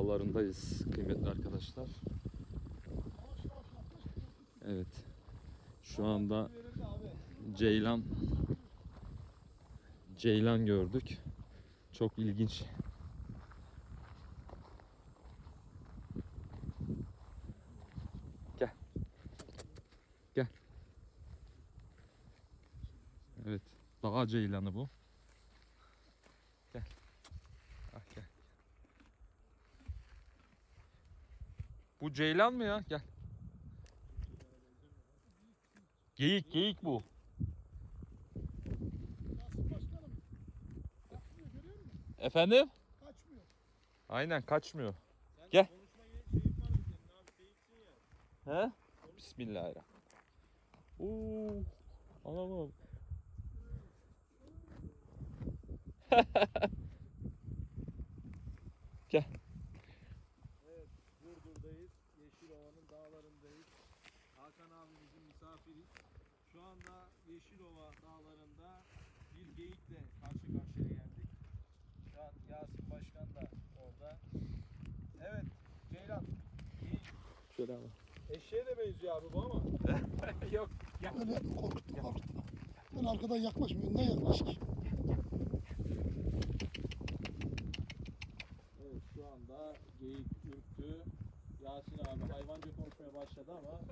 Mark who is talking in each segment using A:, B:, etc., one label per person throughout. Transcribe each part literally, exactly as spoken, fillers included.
A: dağlarındayız kıymetli arkadaşlar. Evet. Şu anda Ceylan Ceylan gördük. Çok ilginç. Gel. Gel. Evet. Dağ ceylanı bu. Gel. Ah gel. Bu ceylan mı ya? Gel. Geyik, geyik bu. Efendim?
B: Kaçmıyor.
A: Aynen kaçmıyor.
C: Sen
A: Gel.
C: konuşma şeyin var mı senin abi? Teyipsin ya.
A: He? Bismillahirrahmanirrahim. Oo. Anam. Gel.
C: Evet, Burdur'dayız. Yeşilova'nın dağlarındayız. Hakan abimizin misafiriyiz. Şu anda Yeşilova dağlarında bir geyikle karşı karşıya geldik. Şu an Yasin Başkan da orada. Evet, Ceylan. Geyik.
A: Şöyle ama.
C: Eşeğe de benziyor abi bu ama.
A: Yok. Gel.
B: Öyle korkutma korkutma. Ben arkadan yaklaşma, önden yaklaş ki.
C: Evet, şu anda geyik ürktü. Yasin abi hayvanca konuşmaya başladı ama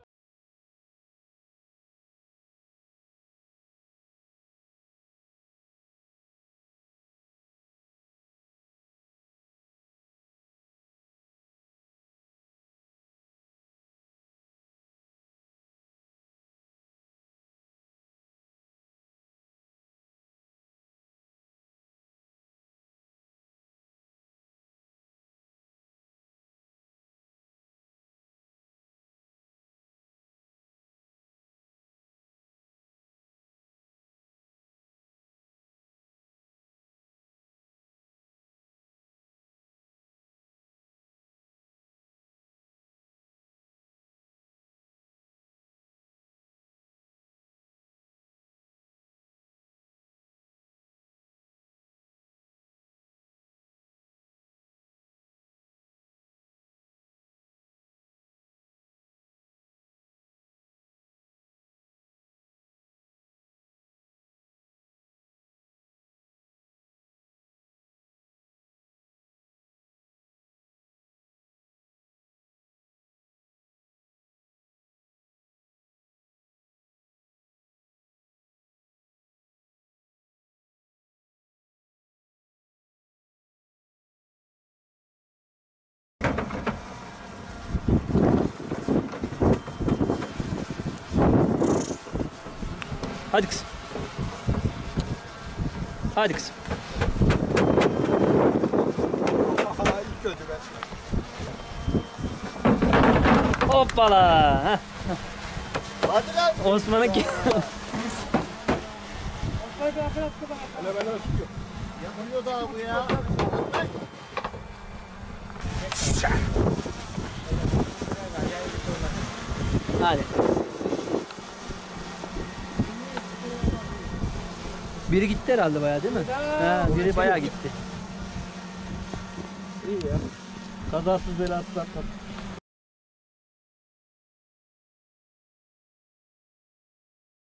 D: Hadi kızım. Hadi kızım.
C: ilk önce ben.
D: Hoppala. Heh.
C: Hadi lan.
D: Osman'ın ki.
C: Hele ben çıkıyor. Yapılıyor da bu ya.
D: Hadi. Biri gitti herhalde bayağı değil mi? Ha, biri bayağı gitti.
C: İyi ya. Kazasız belasız atladık.